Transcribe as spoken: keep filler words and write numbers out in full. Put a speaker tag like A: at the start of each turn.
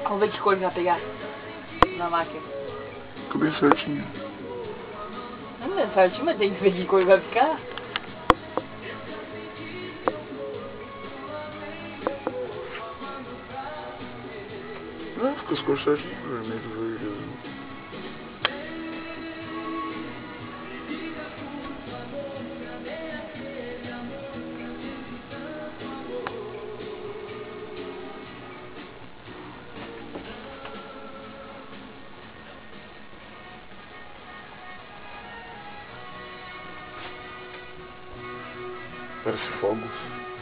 A: Vamos ver que cor vai pegar na máquina.
B: Ficou bem certinho.
A: Não é certinho, mas tem que ver que cor vai ficar.
B: Não, ficou as cores certinhas. Vermelho, verde, azul. Parece fogos.